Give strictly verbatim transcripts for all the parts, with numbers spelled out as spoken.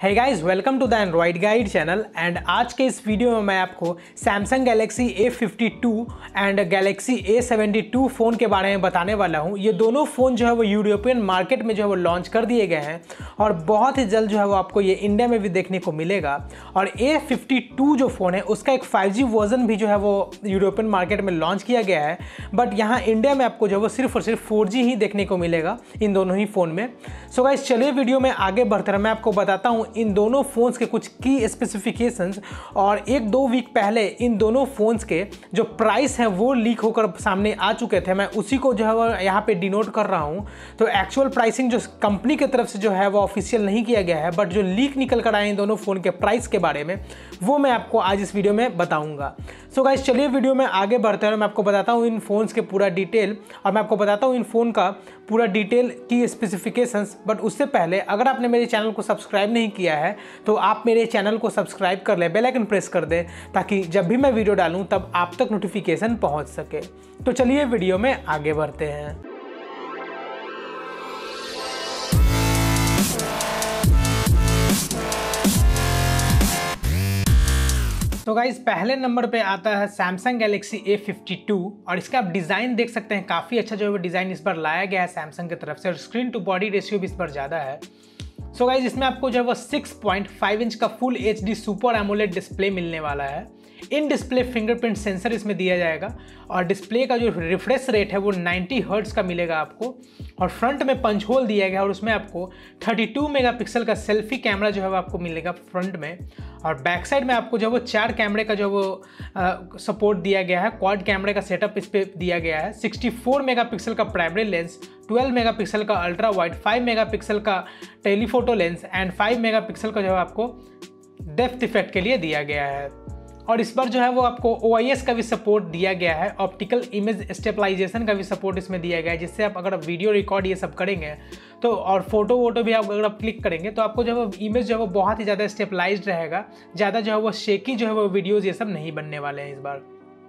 Hey guys, welcome to the Android guide channel. And आज के इस वीडियो में मैं आपको Samsung Galaxy A fifty two and Galaxy A seventy two phone के बारे में बताने वाला हूं। ये दोनों फ़ोन जो है वो यूरोपियन मार्केट में जो है वो लॉन्च कर दिए गए हैं और बहुत ही जल्द जो है वो आपको ये इंडिया में भी देखने को मिलेगा। और ए फिफ्टी टू जो फ़ोन है उसका एक फाइव जी वर्जन भी जो है वो यूरोपियन मार्केट में लॉन्च किया गया है, बट यहाँ इंडिया में आपको जो है वो सिर्फ और सिर्फ फोर जी ही देखने को मिलेगा इन दोनों ही फ़ोन में। सो गाइस, चलिए वीडियो में आगे बढ़ते हैं, मैं आपको बताता हूँ इन दोनों फ़ोन्स के कुछ की स्पेसिफिकेशंस। और एक दो वीक पहले इन दोनों फ़ोन्स के जो प्राइस है वो लीक होकर सामने आ चुके थे, मैं उसी को जो है वो यहाँ पे डिनोट कर रहा हूँ। तो एक्चुअल प्राइसिंग जो कंपनी की तरफ से जो है वो ऑफिशियल नहीं किया गया है, बट जो लीक निकल कर आए इन दोनों फ़ोन के प्राइस के बारे में वो मैं आपको आज इस वीडियो में बताऊँगा। सो गाइस, चलिए वीडियो में आगे बढ़ते हैं, मैं आपको बताता हूँ इन फ़ोन्स के पूरा डिटेल और मैं आपको बताता हूँ इन फ़ोन का पूरा डिटेल की स्पेसिफिकेशंस। बट उससे पहले अगर आपने मेरे चैनल को सब्सक्राइब नहीं किया है तो आप मेरे चैनल को सब्सक्राइब कर लें, बेल आइकन प्रेस कर दें ताकि जब भी मैं वीडियो डालूं तब आप तक नोटिफिकेशन पहुंच सके। तो चलिए वीडियो में आगे बढ़ते हैं। तो गाइज, पहले नंबर पे आता है Samsung Galaxy A fifty two और इसका आप डिज़ाइन देख सकते हैं, काफ़ी अच्छा जो है वो डिज़ाइन इस पर लाया गया है सैमसंग की तरफ से और स्क्रीन टू बॉडी रेशियो भी इस पर ज़्यादा है। सो गाइज, इसमें आपको जो है वो सिक्स पॉइंट फाइव इंच का full H D super AMOLED display मिलने वाला है। इन डिस्प्ले फिंगरप्रिंट सेंसर इसमें दिया जाएगा और डिस्प्ले का जो रिफ्रेश रेट है वो नाइंटी हर्ट्ज का मिलेगा आपको। और फ्रंट में पंच होल दिया गया और उसमें आपको थर्टी टू मेगापिक्सल का सेल्फी कैमरा जो है वो आपको मिलेगा फ्रंट में। और बैक साइड में आपको जो है वो चार कैमरे का जो वो सपोर्ट दिया गया है, क्वाड कैमरे का सेटअप इस पर दिया गया है। सिक्सटी फोर मेगापिक्सल का प्राइमरी लेंस, ट्वेल्व मेगापिक्सल का अल्ट्रा वाइड, फाइव मेगापिक्सल का telephoto lens and five megapixel का जो है आपको डेप्थ इफेक्ट के लिए दिया गया है। और इस पर जो है वो आपको ओ आई एस का भी सपोर्ट दिया गया है, ऑप्टिकल इमेज स्टेबलाइजेशन का भी सपोर्ट इसमें दिया गया है, जिससे आप अगर वीडियो रिकॉर्ड ये सब करेंगे तो और फोटो वोटो भी आप अगर आप क्लिक करेंगे तो आपको जो है वो इमेज जो है वो बहुत ही ज़्यादा स्टेबलाइज्ड रहेगा, ज़्यादा जो है वो शेकी जो है वो वीडियोज़ ये सब नहीं बनने वाले हैं इस बार।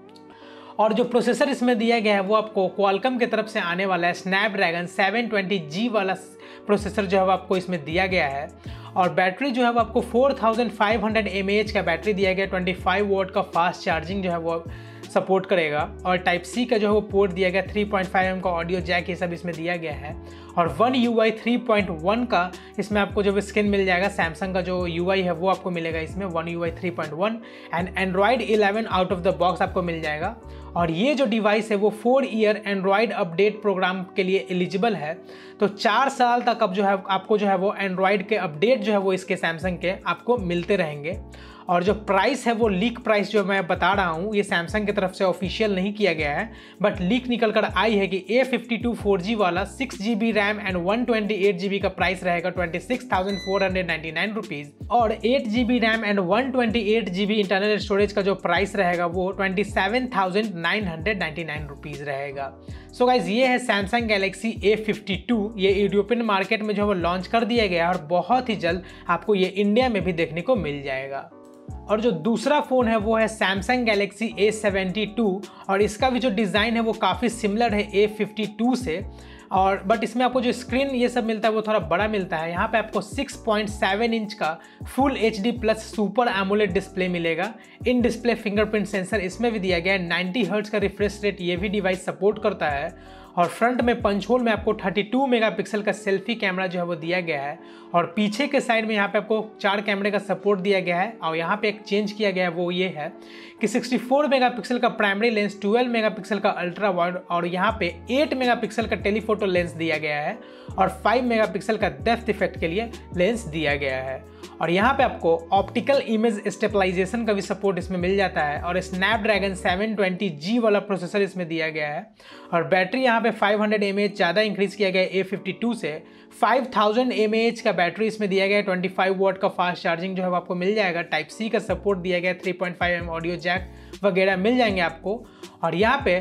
और जो प्रोसेसर इसमें दिया गया है वो आपको क्वालकॉम की तरफ से आने वाला है, स्नैपड्रैगन सेवन ट्वेंटी जी वाला प्रोसेसर जो है वो आपको इसमें दिया गया है। और बैटरी जो है वो आपको four thousand five hundred m A h का बैटरी दिया गया, ट्वेंटी फाइव वोट का फास्ट चार्जिंग जो है वो सपोर्ट करेगा। और टाइप सी का जो है वो पोर्ट दिया गया, थ्री पॉइंट फाइव एम का ऑडियो जैक ये सब इसमें दिया गया है। और one U I three point one का इसमें आपको जो स्क्रीन मिल जाएगा, सैमसंग का जो यू आई है वो आपको मिलेगा इसमें, one U I three point one and Android eleven out of the box आपको मिल जाएगा। और ये जो डिवाइस है वो four year Android update program के लिए एलिजिबल है, तो चार साल तक अब जो है आपको जो है वो एंड्रॉइड के अपडेट जो है वो इसके सैमसंग के आपको मिलते रहेंगे। और जो प्राइस है वो लीक प्राइस जो मैं बता रहा हूँ ये सैमसंग की तरफ से ऑफिशियल नहीं किया गया है, बट लीक निकल कर आई है कि A fifty two four G वाला six G B RAM and one twenty eight G B का प्राइस रहेगा twenty six thousand four hundred ninety nine rupees और eight G B RAM and one twenty eight G B internal storage का जो price रहेगा वो twenty seven thousand nine hundred ninety nine rupees रहेगा। So guys, ये है Samsung Galaxy A fifty two, ये European market में जो है वो लॉन्च कर दिया गया और बहुत ही जल्द आपको ये इंडिया में भी देखने को मिल जाएगा। और जो दूसरा फ़ोन है वो है Samsung Galaxy A seventy two और इसका भी जो डिज़ाइन है वो काफ़ी सिमिलर है ए फिफ्टी टू से, और बट इसमें आपको जो स्क्रीन ये सब मिलता है वो थोड़ा बड़ा मिलता है। यहाँ पे आपको सिक्स पॉइंट सेवन इंच का full H D plus super AMOLED display मिलेगा। इन डिस्प्ले फिंगरप्रिंट सेंसर इसमें भी दिया गया है, नाइंटी हर्ट्ज का रिफ्रेश रेट ये भी डिवाइस सपोर्ट करता है। और फ्रंट में पंच होल में आपको थर्टी टू मेगापिक्सल का सेल्फी कैमरा जो है वो दिया गया है और पीछे के साइड में यहाँ पे आपको चार कैमरे का सपोर्ट दिया गया है। और यहाँ पे एक चेंज किया गया है वो ये है कि सिक्सटी फोर मेगापिक्सल का प्राइमरी लेंस, ट्वेल्व मेगापिक्सल का अल्ट्रा वाइड और यहाँ पे एट मेगापिक्सल का टेलीफोटो लेंस दिया गया है और फाइव मेगापिक्सल का डेप्थ इफेक्ट के लिए लेंस दिया गया है। और यहाँ पे आपको ऑप्टिकल इमेज स्टेबलाइजेशन का भी सपोर्ट इसमें मिल जाता है और स्नैपड्रैगन सेवन ट्वेंटी जी वाला प्रोसेसर इसमें दिया गया है। और बैटरी यहाँ पे five hundred m A h ज़्यादा इंक्रीज किया गया है ए फिफ्टी टू से, five thousand m A h का बैटरी इसमें दिया गया है, ट्वेंटी फाइव वोट का फास्ट चार्जिंग जो है वो आपको मिल जाएगा। टाइप सी का सपोर्ट दिया गया है, three point five m audio jack वगैरह मिल जाएंगे आपको। और यहाँ पे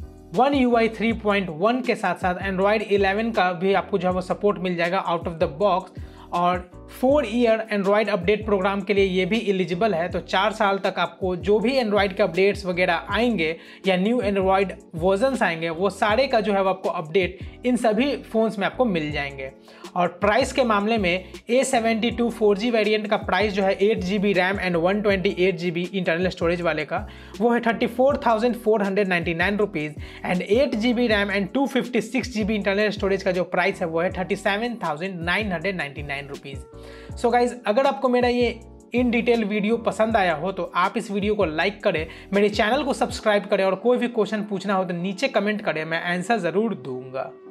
one U I three point one के साथ साथ एंड्रॉइड इलेवन का भी आपको जो है वो सपोर्ट मिल जाएगा आउट ऑफ द बॉक्स। और four year Android update program के लिए ये भी एलिजिबल है, तो चार साल तक आपको जो भी एंड्रॉयड के अपडेट्स वगैरह आएंगे या न्यू एंड्रॉयड वर्जन्स आएंगे वो सारे का जो है वो आपको अपडेट इन सभी फ़ोन्स में आपको मिल जाएंगे। और प्राइस के मामले में A seventy two four G variant का प्राइस जो है eight G B RAM and one twenty eight G B internal storage वाले का वो है thirty four thousand four hundred ninety nine rupees and eight G B RAM and two fifty six G B internal storage का जो price है वो है thirty seven thousand nine hundred ninety nine rupees. So guys, अगर आपको मेरा ये in detail video पसंद आया हो तो आप इस वीडियो को लाइक करें, मेरे चैनल को सब्सक्राइब करें और कोई भी क्वेश्चन पूछना हो तो नीचे कमेंट करें, मैं आंसर ज़रूर दूंगा।